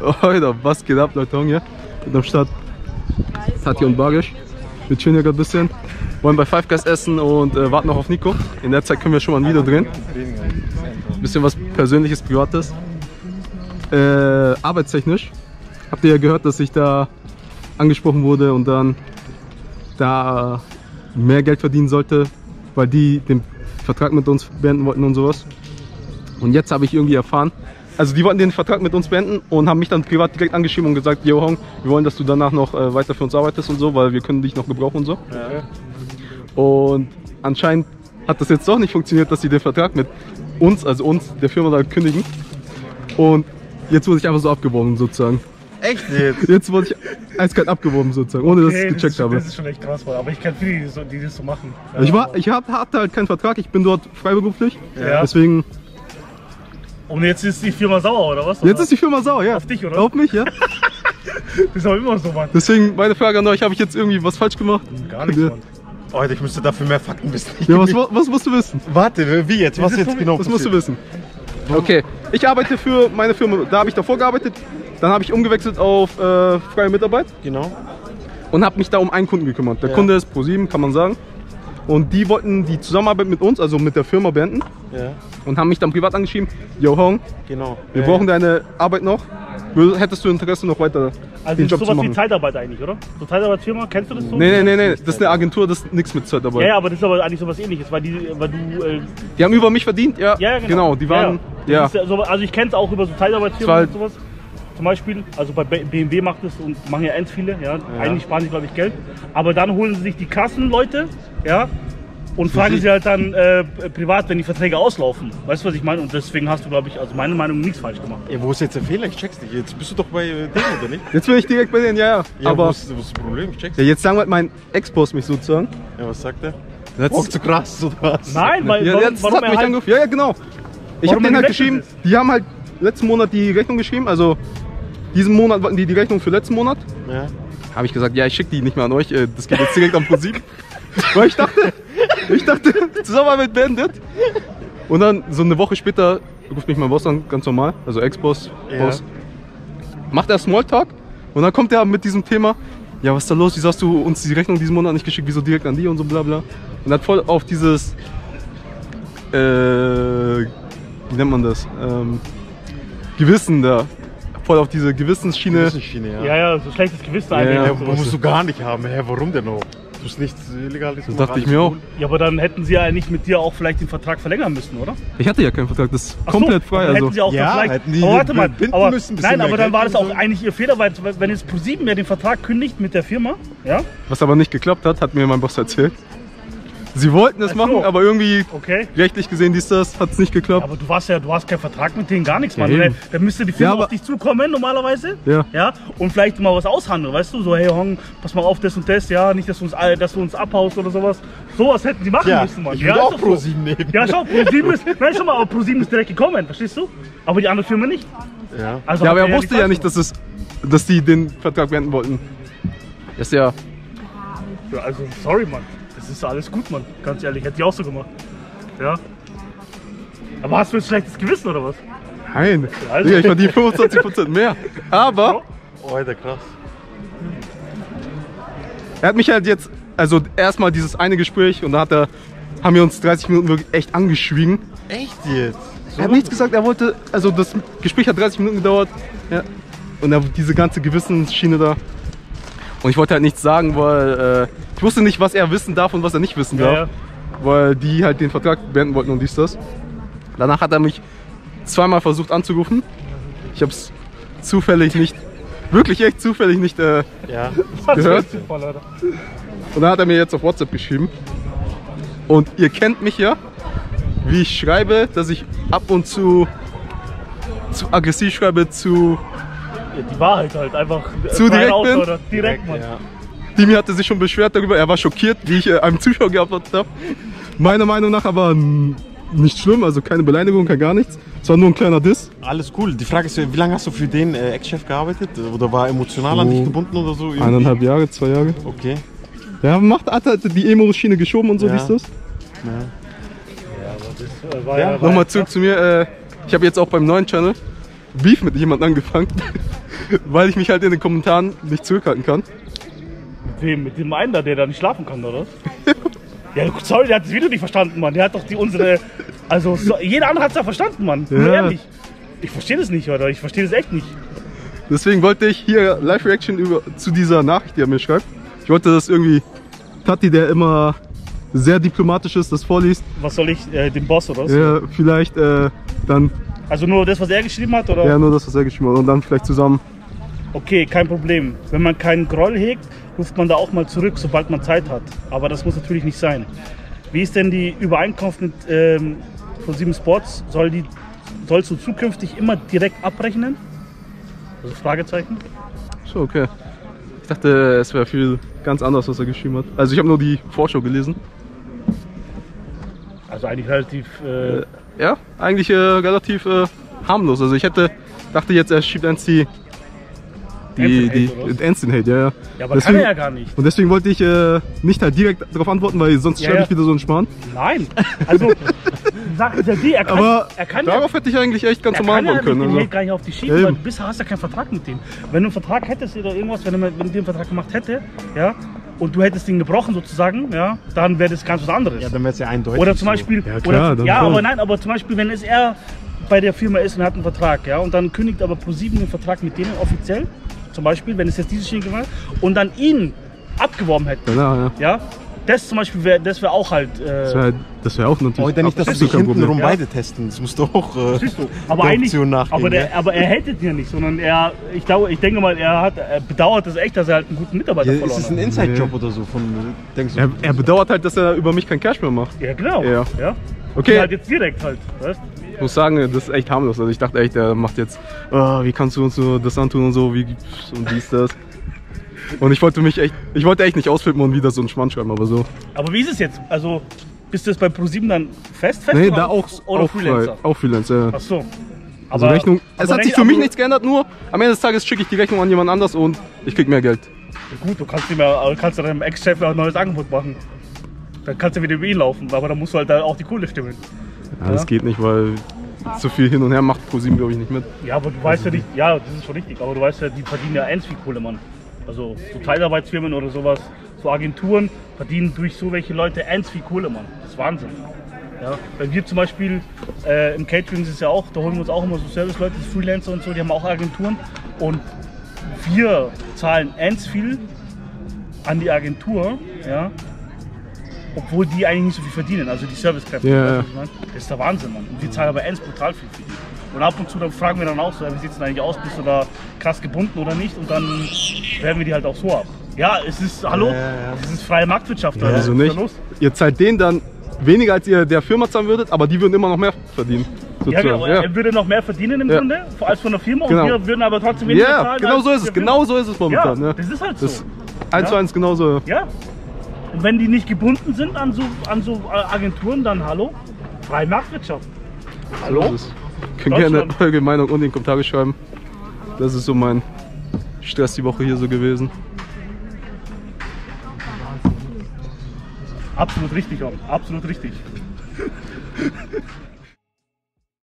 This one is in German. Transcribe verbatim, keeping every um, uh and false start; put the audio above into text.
Alter, was geht ab, Leute? Hier mit am Start Tati und Bagish. Wir chillen hier gerade ein bisschen. Wollen bei Five Guys essen und äh, warten noch auf Nico. In der Zeit können wir schon mal ein Video drehen. Ein bisschen was Persönliches, Privates. Äh, arbeitstechnisch. Habt ihr ja gehört, dass ich da angesprochen wurde und dann da mehr Geld verdienen sollte, weil die den Vertrag mit uns beenden wollten und sowas. Und jetzt habe ich irgendwie erfahren, also die wollten den Vertrag mit uns beenden und haben mich dann privat direkt angeschrieben und gesagt, yo Hong, wir wollen, dass du danach noch äh, weiter für uns arbeitest und so, weil wir können dich noch gebrauchen und so. Ja. Und anscheinend hat das jetzt doch nicht funktioniert, dass sie den Vertrag mit uns, also uns, der Firma da kündigen. Und jetzt wurde ich einfach so abgeworben sozusagen. Echt jetzt? Jetzt wurde ich eiskalt abgeworben sozusagen, ohne okay, dass ich es gecheckt das habe. Das ist schon echt krass, aber ich kenne viele, die, so, die das so machen. Ja, ich war, ich hab, hatte halt keinen Vertrag, ich bin dort freiberuflich, ja. Deswegen... Und jetzt ist die Firma sauer, oder was? Oder? Jetzt ist die Firma sauer, ja. Auf dich, oder? Auf mich, ja. Das ist aber immer so, Mann. Deswegen meine Frage an euch, habe ich jetzt irgendwie was falsch gemacht? Gar nichts, Mann. Alter, ich müsste dafür mehr Fakten wissen. Ja, was, was musst du wissen? Warte, wie jetzt? Was jetzt genau? Was musst du wissen? Okay, ich arbeite für meine Firma, da habe ich davor gearbeitet, dann habe ich umgewechselt auf äh, freie Mitarbeit. Genau. Und habe mich da um einen Kunden gekümmert. Der ja. Kunde ist ProSieben, kann man sagen. Und die wollten die Zusammenarbeit mit uns, also mit der Firma, beenden. Ja. Und haben mich dann privat angeschrieben, yo Hong, genau. wir ja, brauchen ja. deine Arbeit noch. Hättest du Interesse noch weiter also den Job sowas zu machen? Wie Zeitarbeit eigentlich, oder? So Zeitarbeitsfirma, kennst du das so? Nee, nee, nee, nee, das ist eine Agentur, das ist nichts mit Zeitarbeit. Ja, ja, aber das ist aber eigentlich sowas ähnliches, weil, die, weil du... Äh die haben über mich verdient, ja. Ja, ja genau. genau. Die waren, ja. ja. ja so, also ich kenne es auch über so Zeitarbeitsfirmen halt und sowas. Zum Beispiel, also bei B M W macht es und machen ja ganz viele, ja. ja. Eigentlich sparen sie, glaube ich, Geld. Aber dann holen sie sich die Kassenleute, ja. Und fragen sie halt dann äh, privat, wenn die Verträge auslaufen. Weißt du, was ich meine? Und deswegen hast du, glaube ich, also meine Meinung, nichts falsch gemacht. Ja, wo ist jetzt der Fehler? Ich check's nicht. Jetzt bist du doch bei denen, oder nicht? Jetzt bin ich direkt bei denen, ja, ja. ja aber wo ist, wo ist das Problem? Ich check's. Ja, jetzt sagen wir mein Ex-Boss mich sozusagen. Ja, was sagt er? Das ist zu krass, oder was? Nein, weil ja, warum, jetzt warum hat mich halt angerufen. Ja, ja, genau. Ich habe denen halt geschrieben, ist? Die haben halt letzten Monat die Rechnung geschrieben, also diesen Monat wollten die die Rechnung für letzten Monat. Ja. Habe ich gesagt, ja, ich schicke die nicht mehr an euch, das geht jetzt direkt am ProSieben. Weil ich dachte, ich dachte, Zusammenarbeit beendet. Und dann so eine Woche später ruft mich mein Boss an, ganz normal, also Ex-Boss, ja. Boss. Macht er Smalltalk und dann kommt er mit diesem Thema, ja, was ist da los, wieso hast du uns die Rechnung diesen Monat nicht geschickt, wieso direkt an die und so bla bla. Und hat voll auf dieses, äh, wie nennt man das, ähm, Gewissen da, voll auf diese Gewissensschiene. Gewissensschiene, ja. Ja, ja, so schlechtes Gewissen ja, eigentlich. Ja, ja, musst du gar nicht haben, hä, warum denn noch? Du bist nichts Illegales. Das dachte ich mir auch. Ja, aber dann hätten sie ja nicht mit dir auch vielleicht den Vertrag verlängern müssen, oder? Ich hatte ja keinen Vertrag, das ist Ach komplett so, frei. Dann also. hätten sie auch ja, vielleicht, hätten die aber warte mal, aber, müssen, nein, aber dann war das auch so. eigentlich ihr Fehler, weil wenn jetzt ProSieben ja den Vertrag kündigt mit der Firma, ja? Was aber nicht geklappt hat, hat mir mein Boss erzählt. Sie wollten es so. machen, aber irgendwie okay. rechtlich gesehen, dies, das, hat es nicht geklappt. Ja, aber du warst ja, du hast keinen Vertrag mit denen, gar nichts, Mann. Ja, Da müsste die Firma ja, auf dich zukommen normalerweise. Ja. Ja. Und vielleicht mal was aushandeln, weißt du? So, hey Hong, pass mal auf, das und das, ja, nicht, dass du uns, dass du uns abhaust oder sowas. Sowas hätten die machen ja, müssen, Mann. Ich würde ja, auch ProSieben nehmen. Ja, schau, ProSieben ist, nein, schau mal, aber ProSieben ist direkt gekommen, verstehst du? Aber die andere Firma nicht. Ja, also ja aber er wusste ja nicht, dass, es, dass die den Vertrag beenden wollten. Das ist ja... Ja, also, sorry, Mann. Das ist alles gut, Mann. Ganz ehrlich, hätte ich auch so gemacht. Ja. Aber hast du jetzt schlechtes Gewissen oder was? Nein. Also. Ich verdiene fünfundzwanzig Prozent mehr. Aber. Oh, Alter, krass. Er hat mich halt jetzt. Also, erstmal dieses eine Gespräch und da hat er, haben wir uns dreißig Minuten wirklich echt angeschwiegen. Echt jetzt? So er hat nichts gesagt, er wollte. Also, das Gespräch hat dreißig Minuten gedauert. Ja. Und er, diese ganze Gewissensschiene da. Und ich wollte halt nichts sagen, weil äh, ich wusste nicht, was er wissen darf und was er nicht wissen darf. Ja, ja. Weil die halt den Vertrag beenden wollten und dies, das. Danach hat er mich zweimal versucht anzurufen. Ich habe es zufällig nicht, wirklich echt zufällig nicht äh, ja. gehört. Und dann hat er mir jetzt auf WhatsApp geschrieben. Und ihr kennt mich ja, wie ich schreibe, dass ich ab und zu zu aggressiv schreibe, zu... Ja, die Wahrheit halt einfach zu direkt bin. Oder direkt, Mann. Ja. Dimi hatte sich schon beschwert darüber, er war schockiert, wie ich äh, einem Zuschauer geantwortet habe. Meiner Meinung nach aber nicht schlimm, also keine Beleidigung, kein gar nichts. Es war nur ein kleiner Diss. Alles cool. Die Frage ist, wie lange hast du für den äh, Ex-Chef gearbeitet? Oder war emotional oh, an dich gebunden oder so? Irgendwie? Eineinhalb Jahre, zwei Jahre. Okay. Ja, macht, hat halt die Emo-Schiene geschoben und so, ja. dies, das. Ja. Ja, aber das war ja, ja... Nochmal zurück zu mir, äh, ich habe jetzt auch beim neuen Channel Beef mit jemandem angefangen. weil ich mich halt in den Kommentaren nicht zurückhalten kann. Mit wem? Mit dem einen da, der da nicht schlafen kann, oder? Ja, sorry, der hat das Video nicht verstanden, Mann. Der hat doch die unsere. Also, so, jeder andere hat es ja verstanden, Mann. Nur Ja. ehrlich. Ich verstehe das nicht, oder? Ich verstehe das echt nicht. Deswegen wollte ich hier Live-Reaction über zu dieser Nachricht, die er mir schreibt. Ich wollte das irgendwie Tati, der immer sehr diplomatisch ist, das vorliest. Was soll ich, äh, dem Boss oder was? Ja, vielleicht äh, dann, Also nur das, was er geschrieben hat, oder? ja, nur das, was er geschrieben hat. Und dann vielleicht zusammen. Okay, kein Problem. Wenn man keinen Groll hegt, ruft man da auch mal zurück, sobald man Zeit hat. Aber das muss natürlich nicht sein. Wie ist denn die Übereinkunft mit ähm, ProSieben Sports? Soll die, sollst du zukünftig immer direkt abrechnen? Also Fragezeichen. So, okay. Ich dachte, es wäre viel ganz anders, was er geschrieben hat. Also ich habe nur die Vorschau gelesen. Also eigentlich relativ... Äh, Ja, eigentlich äh, relativ äh, harmlos. Also ich hätte, dachte jetzt, er schiebt eins die... Die, die, Instant Hate, oder was? Instant Hate, ja, ja. ja, aber kann er ja gar nicht. Und deswegen wollte ich äh, nicht halt direkt darauf antworten, weil sonst Ja, schreibe ja. ich wieder so einen Schmarrn. Nein, also die Sache ist ja die, er kann, Aber er kann darauf hätte ich eigentlich echt ganz Er normal kann ja antworten nicht können. den Also. Hate gar nicht auf die schieben, Eben. weil du bist, hast ja keinen Vertrag mit dem. Wenn du einen Vertrag hättest oder irgendwas, wenn du mit dem einen Vertrag gemacht hätte, ja, und du hättest den gebrochen sozusagen, ja, dann wäre das ganz was anderes. Ja, dann wäre es ja eindeutig. Oder zum Beispiel, Ja, klar, oder, dann ja schon. aber nein, aber zum Beispiel, wenn es er bei der Firma ist und hat einen Vertrag, ja, und dann kündigt aber ProSieben den Vertrag mit denen offiziell, zum Beispiel, wenn es jetzt diese Schiene war, und dann ihn abgeworben hätten, Ja, ja. ja, das zum Beispiel wäre, das wäre auch halt. Äh, Das wäre das wär auch natürlich Heute nicht, dass sie absolut sich kein hintenrum Problem. beide testen. Das musst du auch äh, Siehst du, aber der eigentlich, Option nachgehen. aber, ja. der, aber er hält ja nicht, sondern er, ich glaube, ich denke mal, er hat, er bedauert es echt, dass er halt einen guten Mitarbeiter Ja, ist verloren es ein hat. Inside-Job oder so? Von, denkst du? Er, er bedauert halt, dass er über mich kein Cash mehr macht. Ja, genau. Ja. ja. Okay. Halt jetzt direkt halt, weißt? Ich muss sagen, das ist echt harmlos. Also ich dachte echt, er macht jetzt, oh, wie kannst du uns so das antun und so, wie und dies, das. Und ich wollte mich echt, ich wollte echt nicht ausflippen und wieder so einen Schmarrn schreiben, aber so. Aber wie ist es jetzt? Also, bist du jetzt bei ProSieben dann fest, fest Nee, oder, da auch, oder auch Freelancer? frei, auch Freelancer. Ach so. Also Rechnung, es aber hat sich denk- für mich aber- nichts geändert, nur am Ende des Tages schicke ich die Rechnung an jemand anders und ich krieg mehr Geld. Gut, du kannst, ihm ja, kannst deinem Ex-Chef ja ein neues Angebot machen. Dann kannst du wieder über ihn laufen, aber dann musst du halt da auch die Kohle stimmen. Ja, das geht nicht, weil so viel hin und her macht ProSieben, glaube ich, nicht mit. Ja, aber du weißt ja nicht, ja, das ist schon richtig, aber du weißt ja, die verdienen ja ends viel Kohle, Mann. Also so Teilarbeitsfirmen oder sowas, so Agenturen verdienen durch so welche Leute ends viel Kohle, Mann. Das ist Wahnsinn. Ja, weil wir zum Beispiel äh, im Catering ist es ja auch, da holen wir uns auch immer so Service-Leute, Freelancer und so, die haben auch Agenturen und wir zahlen ends viel an die Agentur, ja, obwohl die eigentlich nicht so viel verdienen, also die Servicekräfte. Ja, weißt du, ja. was ich meine? Das ist der Wahnsinn, Mann. Und wir zahlen aber ends brutal viel für die. Und ab und zu dann fragen wir dann auch so, ja, wie sieht es denn eigentlich aus, bist du da krass gebunden oder nicht? Und dann werden wir die halt auch so ab. Ja, es ist, hallo, Ja, ja, ja. es ist freie Marktwirtschaft. Alter. Also Was ist nicht. da los? Ihr zahlt denen dann weniger, als ihr der Firma zahlen würdet, aber die würden immer noch mehr verdienen. Ja, sozusagen. genau, Ja, er würde noch mehr verdienen im Ja. Grunde, als von der Firma, Genau. und wir würden aber trotzdem weniger ja zahlen. genau als so ist der es. Firma. Genau so ist es momentan. Ja, Ja, das ist halt so. Das ist eins zu Ja. eins genauso. Ja. Und wenn die nicht gebunden sind an so, an so äh, Agenturen, dann hallo? Freie Marktwirtschaft. Hallo? So ist es. Könnt gerne Deutschland. eure Meinung unten in die Kommentare schreiben. Das ist so mein Stress die Woche hier so gewesen. Absolut richtig, auch. Absolut richtig.